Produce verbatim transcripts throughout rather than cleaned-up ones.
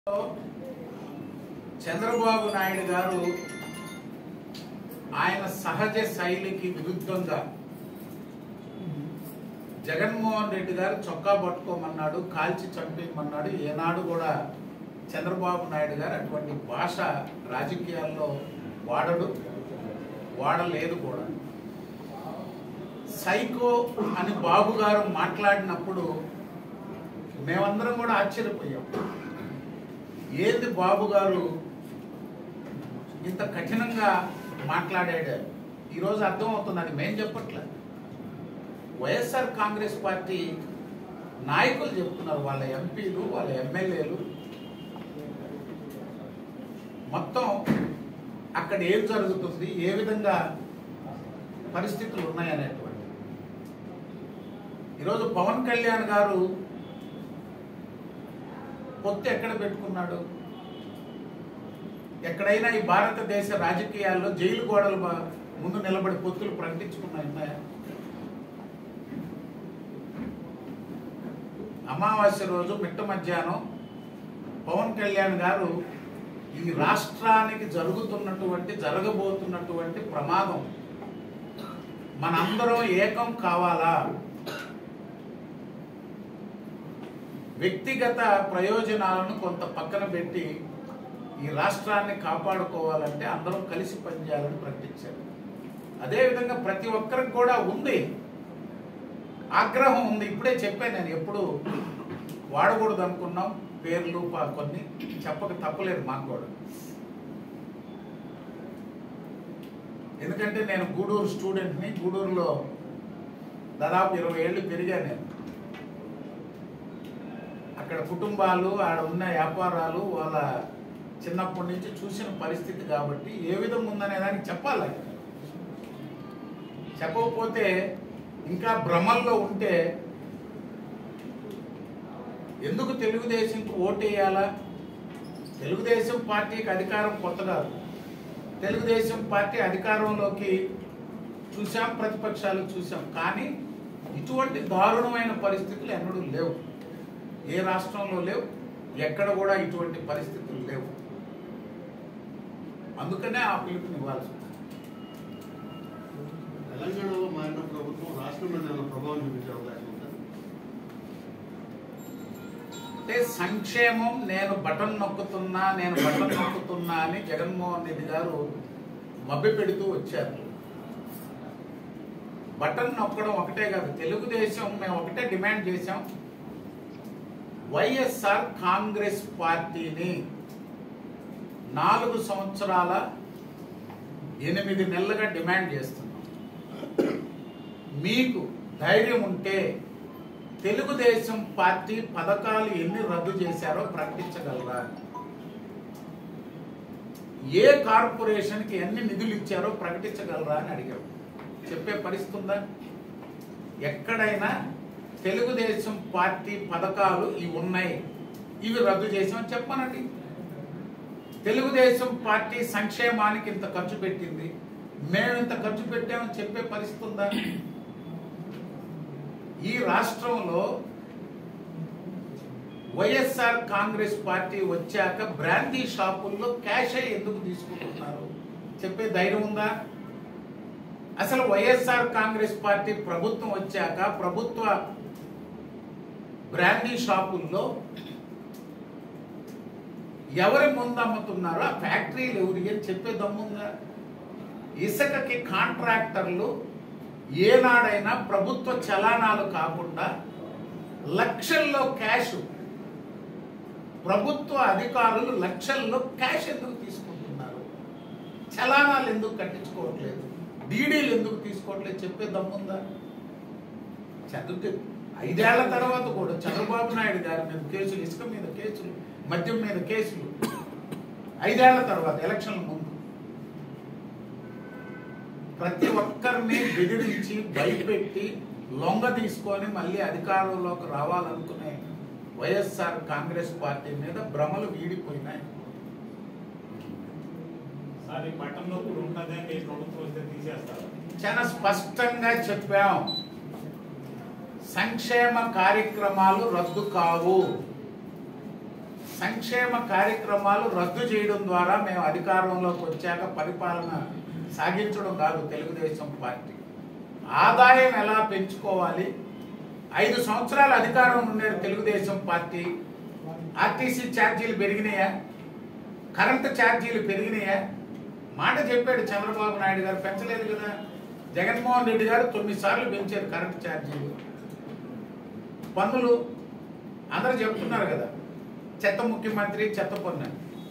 చంద్రబాబు నాయుడు గారు ఆయన సహజ శైలికి విరుద్ధంగా జగన్మోహన్ రెడ్డి గారు చొక్కా పట్టుకోమన్నాడు, కాల్చి చంపేయమన్నాడు. ఏనాడు కూడా చంద్రబాబు నాయుడు గారు అటువంటి భాష రాజకీయాల్లో వాడడు, వాడలేదు కూడా. సైకో అని బాబు గారు మాట్లాడినప్పుడు మేమందరం కూడా ఆశ్చర్యపోయాం. ఏంది బాబు గారు ఇంత కఠినంగా మాట్లాడాడు? ఈరోజు అర్థమవుతుంది, అది మేం చెప్పట్లేదు, వైఎస్ఆర్ కాంగ్రెస్ పార్టీ నాయకులు చెప్తున్నారు. వాళ్ళ ఎంపీలు, వాళ్ళ ఎమ్మెల్యేలు మొత్తం అక్కడ ఏం జరుగుతుంది, ఏ విధంగా పరిస్థితులు ఉన్నాయనేటువంటి. ఈరోజు పవన్ కళ్యాణ్ గారు పొత్తు ఎక్కడ పెట్టుకున్నాడు? ఎక్కడైనా ఈ భారతదేశ రాజకీయాల్లో జైలు గోడలు ముందు నిలబడి పొత్తులు ప్రకటించుకున్నాయి? అమావాస్య రోజు మిట్ట మధ్యాహ్నం పవన్ కళ్యాణ్ గారు ఈ రాష్ట్రానికి జరుగుతున్నటువంటి జరగబోతున్నటువంటి ప్రమాదం మనందరం ఏకం కావాలా, వ్యక్తిగత ప్రయోజనాలను కొంత పక్కన పెట్టి ఈ రాష్ట్రాన్ని కాపాడుకోవాలంటే అందరం కలిసి పనిచేయాలని ప్రకటించారు. అదేవిధంగా ప్రతి ఒక్కరికి కూడా ఉంది, ఆగ్రహం ఉంది. ఇప్పుడే చెప్పాను నేను, ఎప్పుడు వాడకూడదు అనుకున్నాం పేర్లు కొన్ని చెప్పక తప్పలేదు మాకు కూడా. ఎందుకంటే నేను గూడూరు స్టూడెంట్ని, గూడూరులో దాదాపు ఇరవై ఏళ్ళు పెరిగాను నేను. అక్కడ కుటుంబాలు, ఆడ ఉన్న వ్యాపారాలు, వాళ్ళ చిన్నప్పటి నుంచి చూసిన పరిస్థితి కాబట్టి ఏ విధంగా ఉందనే దానికి చెప్పాలి. చెప్పకపోతే ఇంకా భ్రమల్లో ఉంటే ఎందుకు తెలుగుదేశంకి ఓటేయాలా? తెలుగుదేశం పార్టీకి అధికారం కొత్త కాదు. తెలుగుదేశం పార్టీ అధికారంలోకి చూసాం, ప్రతిపక్షాలు చూసాం, కానీ ఇటువంటి దారుణమైన పరిస్థితులు ఎన్నడూ లేవు. ఏ రాష్ట్రంలో లేవు, ఎక్కడ కూడా ఇటువంటి పరిస్థితులు లేవు. అందుకనే ఆ పిలుపునివ్వాల్సి ఉంది. తెలంగాణలో మారిన ప్రభుత్వం రాష్ట్రం మీద ప్రభావం చూపించే అవకాశం ఉంది. అంటే సంక్షేమం నేను బటన్ నొక్కుతున్నా, నేను బటన్ నొక్కుతున్నా అని జగన్మోహన్ రెడ్డి గారు మభ్య పెడుతూ వచ్చారు. బటన్ నొక్కడం ఒకటే కాదు, తెలుగుదేశం మేము ఒకటే డిమాండ్ చేశాం, వైఎస్ఆర్ కాంగ్రెస్ పార్టీని నాలుగు సంవత్సరాల ఎనిమిది నెలలుగా డిమాండ్ చేస్తున్నాం. మీకు ధైర్యం ఉంటే తెలుగుదేశం పార్టీ పథకాలు ఎన్ని రద్దు చేశారో ప్రకటించగలరా? ఏ కార్పొరేషన్కి ఎన్ని నిధులు ఇచ్చారో ప్రకటించగలరా అని అడిగారు. చెప్పే పరిస్థితి ఉందా? ఎక్కడైనా తెలుగుదేశం పార్టీ పథకాలు ఇవి ఉన్నాయి, ఇవి రద్దు చేసామని చెప్పానండి. తెలుగుదేశం పార్టీ సంక్షేమానికి ఇంత ఖర్చు పెట్టింది, మేము ఇంత ఖర్చు పెట్టామని చెప్పే పరిస్థితి ఉందా? ఈ రాష్ట్రంలో వైఎస్ఆర్ కాంగ్రెస్ పార్టీ వచ్చాక బ్రాందీ షాపుల్లో క్యాష్ ఎందుకు తీసుకుంటున్నారు చెప్పే ధైర్యం ఉందా? అసలు వైఎస్ఆర్ కాంగ్రెస్ పార్టీ ప్రభుత్వం వచ్చాక ప్రభుత్వ బ్రాందీ షాపుల్లో ఎవరి ముందు అమ్ముతున్నారో ఆ ఫ్యాక్టరీలు ఎవరి అని చెప్పే దమ్ముందా? ఇసుకకి కాంట్రాక్టర్లు ఏనాడైనా ప్రభుత్వ చలానాలు కాకుండా లక్షల్లో క్యాష్, ప్రభుత్వ అధికారులు లక్షల్లో క్యాష్ ఎందుకు తీసుకుంటున్నారు? చలానాలు ఎందుకు కట్టించుకోవట్లేదు? డీడీలు ఎందుకు తీసుకోవట్లేదు చెప్పే దమ్ముందా? చదువు ఐదేళ్ల తర్వాత కూడా చంద్రబాబు నాయుడు గారి మీద కేసులు, ఇసుక మీద కేసులు, మద్యం మీద కేసులు, ఐదేళ్ల తర్వాత ఎలక్షన్ల ముందు ప్రతి ఒక్కరిని బెదిరించి భయపెట్టి లొంగ తీసుకొని మళ్ళీ అధికారంలోకి రావాలనుకునే వైఎస్ఆర్ కాంగ్రెస్ పార్టీ మీద భ్రమలు వీడిపోయినాయి. చాలా స్పష్టంగా చెప్పాం, సంక్షేమ కార్యక్రమాలు రద్దు కావు. సంక్షేమ కార్యక్రమాలు రద్దు చేయడం ద్వారా మేము అధికారంలోకి వచ్చాక పరిపాలన సాగించడం కాదు తెలుగుదేశం పార్టీ. ఆదాయం ఎలా పెంచుకోవాలి, ఐదు సంవత్సరాల అధికారం ఉండే తెలుగుదేశం పార్టీ ఆర్టీసీ ఛార్జీలు పెరిగినాయా, కరెంటు ఛార్జీలు పెరిగినాయా? మాట చెప్పాడు చంద్రబాబు నాయుడు గారు, పెంచలేదు కదా. జగన్మోహన్ రెడ్డి గారు తొమ్మిది సార్లు పెంచారు కరెంటు ఛార్జీలు. పన్నులు అందరూ చెప్తున్నారు కదా, చెత్త ముఖ్యమంత్రి చెత్త పన్ను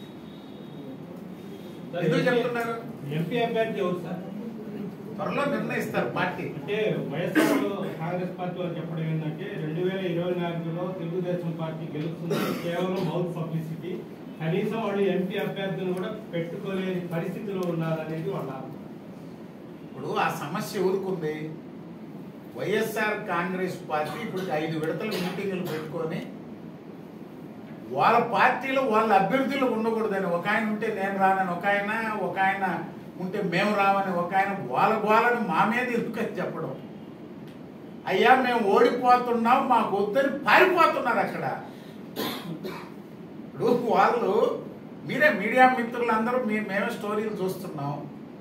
ఎందుకు చెప్తున్నారు? ఎంపీ అభ్యర్థి ఎవరు సార్? త్వరలో నిర్ణయిస్తారు పార్టీ. అంటే వైఎస్ఆర్ కాంగ్రెస్ పార్టీ వాళ్ళు చెప్పడం ఏంటంటే రెండు వేల ఇరవై నాలుగులో తెలుగుదేశం పార్టీ గెలుస్తుంది కేవలం మౌత్ పబ్లిసిటీ, కనీసం వాళ్ళు ఎంపీ అభ్యర్థులను కూడా పెట్టుకోలేని పరిస్థితిలో ఉన్నారనేది వాళ్ళ. ఇప్పుడు ఆ సమస్య ఊరుకుంది. వైఎస్ఆర్ కాంగ్రెస్ పార్టీ ఇప్పుడు ఐదు విడతల మీటింగులు పెట్టుకొని వాళ్ళ పార్టీలో వాళ్ళ అభ్యర్థులు ఉండకూడదని, ఒక ఆయన ఉంటే నేను రానని ఒక ఆయన, ఒక ఆయన ఉంటే మేము రావని ఒక ఆయన, వాళ్ళ వాళ్ళని మా మీద ఎందుకని చెప్పడం. అయ్యా మేము ఓడిపోతున్నాం మాకు వద్దని పారిపోతున్నారు అక్కడ. ఇప్పుడు వాళ్ళు మీరే మీడియా మిత్రులందరూ మీ మేమే స్టోరీలు చూస్తున్నాం.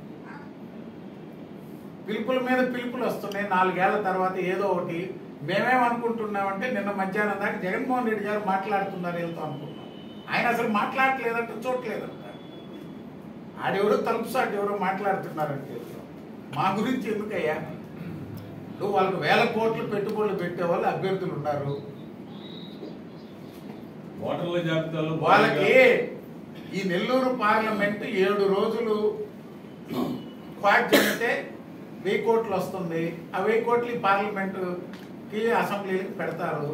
పిలుపుల మీద పిలుపులు వస్తున్నాయి. నాలుగేళ్ల తర్వాత ఏదో ఒకటి మేమేమనుకుంటున్నామంటే నిన్న మధ్యాహ్నం దాకా జగన్మోహన్ రెడ్డి గారు మాట్లాడుతున్నారు వెళ్తాం అనుకుంటున్నాం. ఆయన అసలు మాట్లాడలేదంటే చూడలేదంట. ఆడెవరో తలుపు సాటి ఎవరో మాట్లాడుతున్నారంటే మా గురించి ఎందుకయ్యా? ఇప్పుడు వాళ్ళకి వేల కోట్లు పెట్టుబడులు పెట్టే వాళ్ళు అభ్యర్థులు ఉన్నారు. ఓటర్ల జాబితాలో వాళ్ళకి ఈ నెల్లూరు పార్లమెంట్ ఏడు రోజులు క్వాట్ చేస్తే వెయ్యి కోట్లు వస్తుంది. ఆ వెయ్యి కోట్లు ఈ పార్లమెంటుకి అసెంబ్లీకి పెడతారు.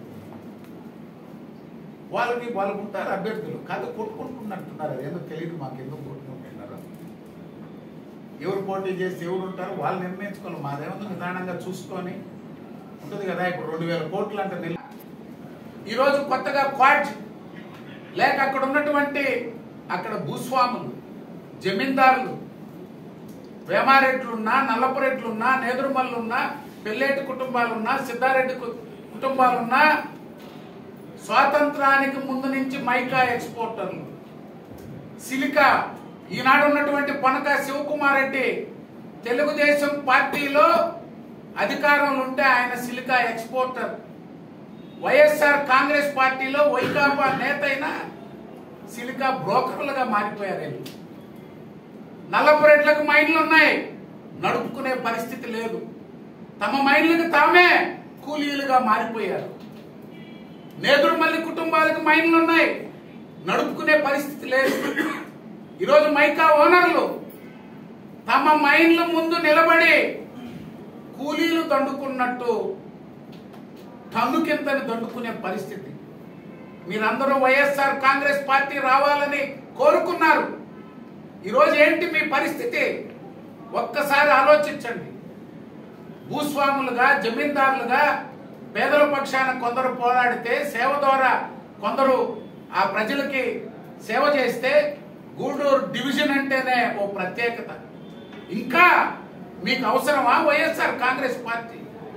వాళ్ళకి వాళ్ళకు ఉంటారు అభ్యర్థులు. కాదు కొట్టుకుంటున్నట్టున్నారు. అదేందో తెలియదు మాకు, ఎందుకు కొట్టుకుంటున్నారు. ఎవరు పోటీ చేసి ఎవరు ఉంటారు వాళ్ళు నిర్ణయించుకోవాలి. మాదేమో నిదానంగా చూసుకొని ఉంటుంది కదా. ఇప్పుడు రెండు వేల కోట్లు అంటే నెల ఈరోజు కొత్తగా క్వాట్ లేక అక్కడ ఉన్నటువంటి అక్కడ భూస్వాములు, జమీందారులు, వేమారెడ్లున్నా, నల్లపురెడ్లున్నా, నేదురుమల్లున్నా, పెళ్ళేటి కుటుంబాలున్నా, సిద్ధారెడ్డి కుటుంబాలున్నా, స్వాతంత్రానికి ముందు నుంచి మైకా ఎక్స్పోర్టర్లు, సిలికా ఈనాడు ఉన్నటువంటి పొనక శివకుమార్ రెడ్డి తెలుగుదేశం పార్టీలో అధికారంలో ఉంటే ఆయన సిలికా ఎక్స్పోర్టర్. వైఎస్ఆర్ కాంగ్రెస్ పార్టీలో వైకాపా నేత అయినా సిలికా బ్రోకర్లుగా మారిపోయారు. నల్లపురెడ్లకు మైన్లు ఉన్నాయి, నడుపుకునే పరిస్థితి లేదు. తమ మైన్లకు తామే కూలీలుగా మారిపోయారు. నేదురుమల్లి కుటుంబాలకు మైన్లు ఉన్నాయి, నడుపుకునే పరిస్థితి లేదు. ఈరోజు మైకా ఓనర్లు తమ మైన్ల ముందు నిలబడి కూలీలు దండుకున్నట్టు టన్నుకింతని దండుకునే పరిస్థితి. మీరందరూ వైఎస్ఆర్ కాంగ్రెస్ పార్టీ రావాలని కోరుకున్నారు. ఈరోజు ఏంటి మీ పరిస్థితి? ఒక్కసారి ఆలోచించండి. భూస్వాములుగా, జమీందారులుగా పేదల పక్షాన కొందరు పోరాడితే, సేవ ద్వారా కొందరు ఆ ప్రజలకి సేవ చేస్తే, గూడూరు డివిజన్ అంటేనే ఓ ప్రత్యేకత. ఇంకా మీకు అవసరమా వైఎస్ఆర్ కాంగ్రెస్ పార్టీ?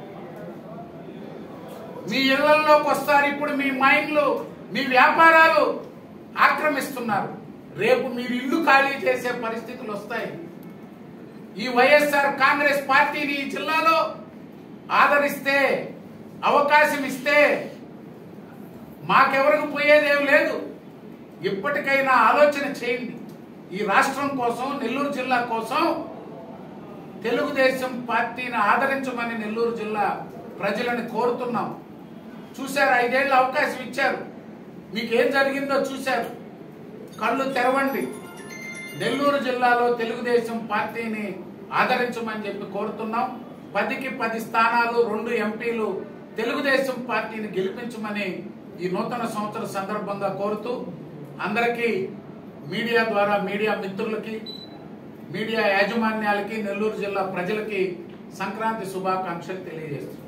మీ ఇళ్లలోకి వస్తారు. ఇప్పుడు మీ మైండ్లు, మీ వ్యాపారాలు ఆక్రమిస్తున్నారు. రేపు మీరు ఇల్లు ఖాళీ చేసే పరిస్థితులు వస్తాయి. ఈ వైఎస్ఆర్ కాంగ్రెస్ పార్టీని ఈ జిల్లాలో ఆదరిస్తే, అవకాశం ఇస్తే మాకెవరికి పోయేదేం లేదు. ఇప్పటికైనా ఆలోచన చేయండి. ఈ రాష్ట్రం కోసం, నెల్లూరు జిల్లా కోసం తెలుగుదేశం పార్టీని ఆదరించమని నెల్లూరు జిల్లా ప్రజలను కోరుతున్నాం. చూశారు, ఐదేళ్ళు అవకాశం ఇచ్చారు. మీకేం జరిగిందో చూశారు. కళ్ళు తెరవండి. నెల్లూరు జిల్లాలో తెలుగుదేశం పార్టీని ఆదరించమని చెప్పి కోరుతున్నాం. పదికి పది స్థానాలు, రెండు ఎంపీలు తెలుగుదేశం పార్టీని గెలిపించమని ఈ నూతన సంవత్సర సందర్భంగా కోరుతూ అందరికీ మీడియా ద్వారా, మీడియా మిత్రులకి, మీడియా యాజమాన్యాలకి, నెల్లూరు జిల్లా ప్రజలకి సంక్రాంతి శుభాకాంక్షలు తెలియజేస్తున్నాం.